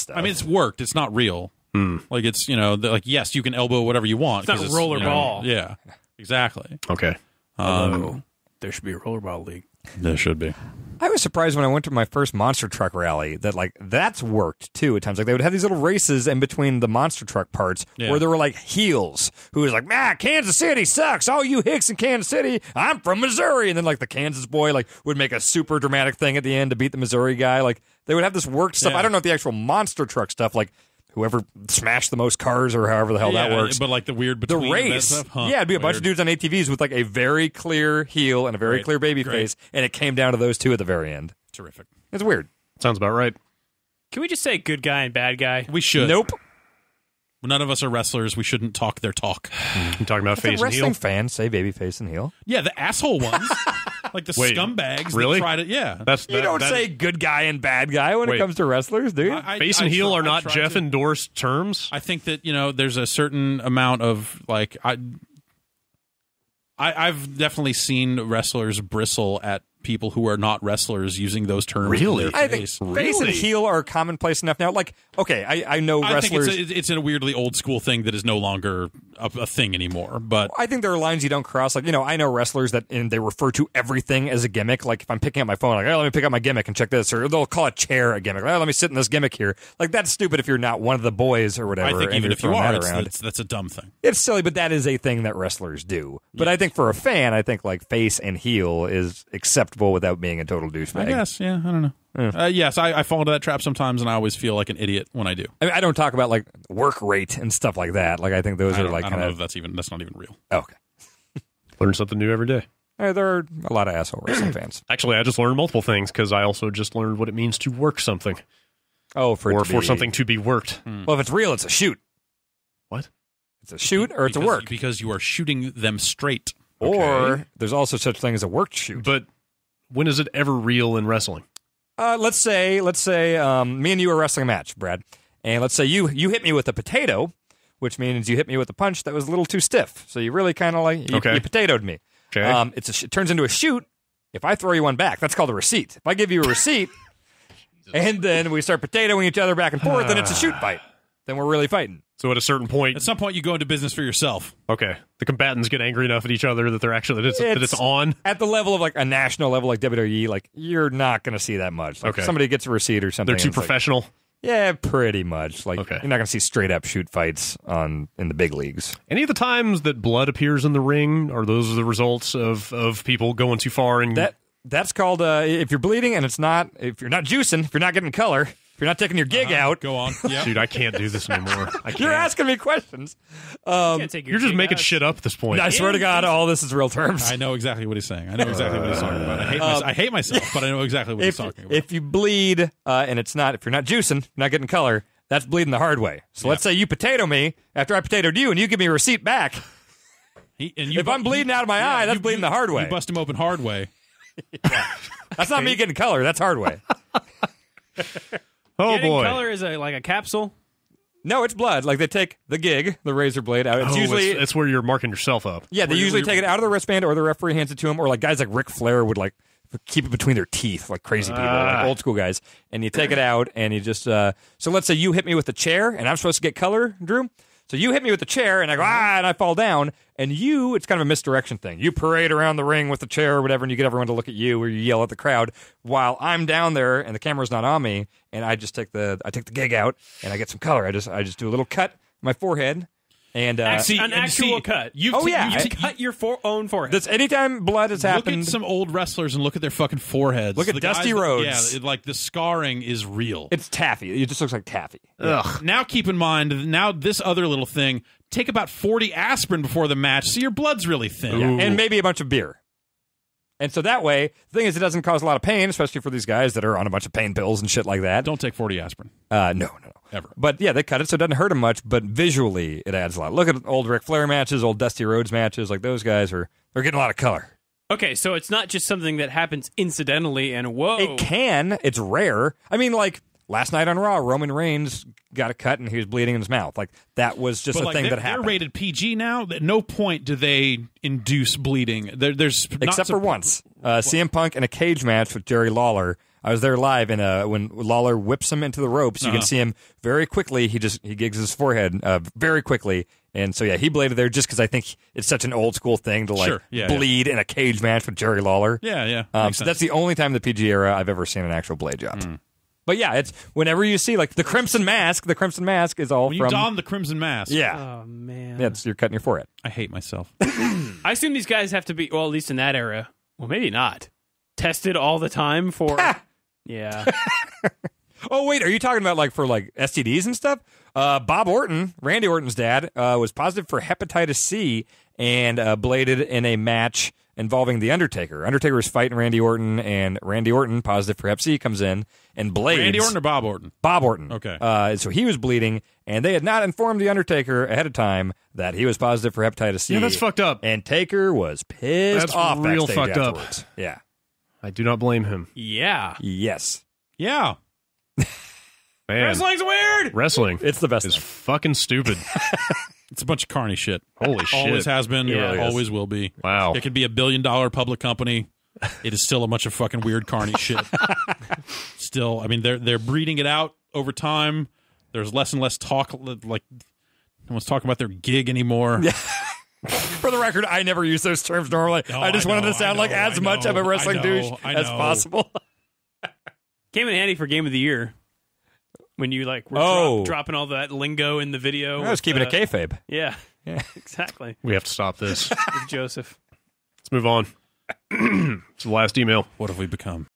stuff. I mean, it's worked. It's not real. Like, it's, like, yes, you can elbow whatever you want. It's not rollerball. Yeah, exactly. Okay. There should be a rollerball league. There should be. I was surprised when I went to my first monster truck rally that, like, that's worked, too, at times. Like, they would have these little races in between the monster truck parts where there were, like, heels who was like, Kansas City sucks. All you hicks in Kansas City, I'm from Missouri. And then, like, the Kansas boy, like, would make a super dramatic thing at the end to beat the Missouri guy. Like, they would have this worked stuff. I don't know if the actual monster truck stuff, like, whoever smashed the most cars or however the hell that works. But like the weird between the race. Stuff? Huh, it'd be a bunch of dudes on ATVs with like a very clear heel and a very clear baby face, and it came down to those two at the very end. Terrific. It's weird. Sounds about right. Can we just say good guy and bad guy? We should. Nope. None of us are wrestlers. We shouldn't talk their talk. You talking about face and heel? Wrestling fans say baby face and heel. Yeah, the asshole ones. Like the scumbags really? that try to, yeah. You don't say good guy and bad guy when it comes to wrestlers, do you? Face and heel are not Jeff-endorsed terms? I think that, there's a certain amount of, like, I've definitely seen wrestlers bristle at people who are not wrestlers using those terms. Really? I think face and heel are commonplace enough now. Like, okay, I know wrestlers. I think it's a weirdly old school thing that is no longer a thing anymore. But I think there are lines you don't cross. Like, I know wrestlers that they refer to everything as a gimmick. Like, if I'm picking up my phone, like, let me pick up my gimmick and check this. Or they'll call a chair a gimmick. Let me sit in this gimmick here. Like, that's stupid if you're not one of the boys or whatever. I think even if you are, that's a dumb thing. It's silly, but that is a thing that wrestlers do. But I think for a fan, I think, like, face and heel is acceptable without being a total douchebag. I guess, yeah, I don't know. Yes, I fall into that trap sometimes, and I always feel like an idiot when I do. I don't talk about like work rate and stuff like that. Like, I think those are like I don't know if that's not even real. Okay. Learn something new every day. There are a lot of asshole wrestling fans. Actually, I just learned multiple things because I also just learned what it means to work something. Oh, for something to be worked. Well, if it's real, it's a shoot. What? It's a shoot or it's a work. Because you are shooting them straight. Or there's also such thing as a worked shoot. But when is it ever real in wrestling? Let's say, me and you are wrestling a match, Brad, and let's say you hit me with a potato, which means you hit me with a punch that was a little too stiff. So you really kind of like you potatoed me. Okay. It turns into a shoot if I throw you one back. That's called a receipt. If I give you a receipt, and then we start potatoing each other back and forth, then it's a shoot fight. Then we're really fighting. So at some point, you go into business for yourself. Okay, the combatants get angry enough at each other that they're actually that it's on at the level of like a national level, like WWE. Like, you're not going to see that much. Like, somebody gets a receipt or something. They're too professional. Like, yeah, pretty much. Like, you're not going to see straight up shoot fights in the big leagues. Any of the times that blood appears in the ring, are those the results of people going too far? And that's called if you're bleeding and if you're not juicing, if you're not getting color. If you're not taking your gig out. Go on. Yep. Dude, I can't do this anymore. You're asking me questions. You're just making shit up at this point. I swear to God, all this is real terms. I know exactly what he's saying. I know exactly what he's talking about. I hate myself, but I know exactly what he's talking about. If you bleed and if you're not juicing, you're not getting color, that's bleeding the hard way. So let's say you potato me after I potatoed you and you give me a receipt back. If I'm bleeding out of my eye, that's bleeding the hard way. You bust him open hard way. That's not me getting color. That's hard way. Oh, Getting boy. color is like a capsule? No, it's blood. Like, they take the gig, the razor blade out. It's usually it's where you're marking yourself up. Yeah, they usually take it out of the wristband, or the referee hands it to him, or like guys like Ric Flair would like keep it between their teeth, like crazy people, like old school guys. And you take it out, and you just so let's say you hit me with a chair, and I'm supposed to get color, Drew. So you hit me with the chair, and I go, and I fall down, and it's kind of a misdirection thing. You parade around the ring with the chair or whatever, and you get everyone to look at you, or you yell at the crowd, while I'm down there, and the camera's not on me, and I just take the gig out, and I get some color. I just do a little cut on my forehead, and an actual cut. You cut your own forehead. That's anytime blood has happened. Look at some old wrestlers and look at their fucking foreheads. Look at Dusty Rhodes. Like the scarring is real. It's taffy. It just looks like taffy. Ugh. Now keep in mind, this other little thing, take about 40 aspirin before the match so your blood's really thin. Yeah. And maybe a bunch of beer. And so that way, the thing is, it doesn't cause a lot of pain, especially for these guys that are on a bunch of pain pills and shit like that. Don't take 40 aspirin. No. Ever. But yeah, they cut it so it doesn't hurt them much, but visually it adds a lot. Look at old Ric Flair matches, old Dusty Rhodes matches. Like, those guys they're getting a lot of color. Okay, so it's not just something that happens incidentally and whoa. It can. It's rare. I mean, like, last night on Raw, Roman Reigns got a cut and he was bleeding in his mouth. Like, that was just a thing that happened. They're rated PG now. At no point do they induce bleeding. There's except for once. CM Punk in a cage match with Jerry Lawler. I was there live, and when Lawler whips him into the ropes, you can see him very quickly. He gigs his forehead very quickly. And so, yeah, he bladed there just because I think it's such an old school thing to bleed in a cage match with Jerry Lawler. Yeah. So that's the only time in the PG era I've ever seen an actual blade job. But yeah, it's whenever you see like the Crimson Mask is all when from. You don the Crimson Mask. Yeah. Oh, man. Yeah, you're cutting your forehead. I hate myself. I assume these guys have to be, well, at least in that era. Well, maybe not. Tested all the time for. Yeah. Oh, wait, are you talking about like for like STDs and stuff? Bob Orton, Randy Orton's dad, was positive for hepatitis C and bladed in a match involving The Undertaker. Undertaker was fighting Randy Orton, and Randy Orton, positive for hep C, comes in and blades. Randy Orton or Bob Orton? Bob Orton. Okay. So he was bleeding, and they had not informed The Undertaker ahead of time that he was positive for hepatitis C. Yeah, that's fucked up. And Taker was pissed That's off real backstage fucked up. afterwards. Yeah. I do not blame him. Yeah. Yes. Yeah. Man, Wrestling's weird. wrestling It's the best is thing. fucking stupid. It's a bunch of carny shit. Holy shit. Always has been. really is. Always will be. Wow. It could be $1 billion public company. It is still a bunch of fucking weird carny shit. Still, I mean, they're breeding it out over time. There's less and less talk. Like, no one's talking about their gig anymore. Yeah. For the record, I never use those terms normally. No, I just wanted to sound like I as much of a wrestling douche as possible. Came in handy for Game of the Year. When you like were dropping all that lingo in the video. I was keeping it kayfabe. Yeah. Exactly. We have to stop this. With Joseph. Let's move on. It's the last email. What have we become?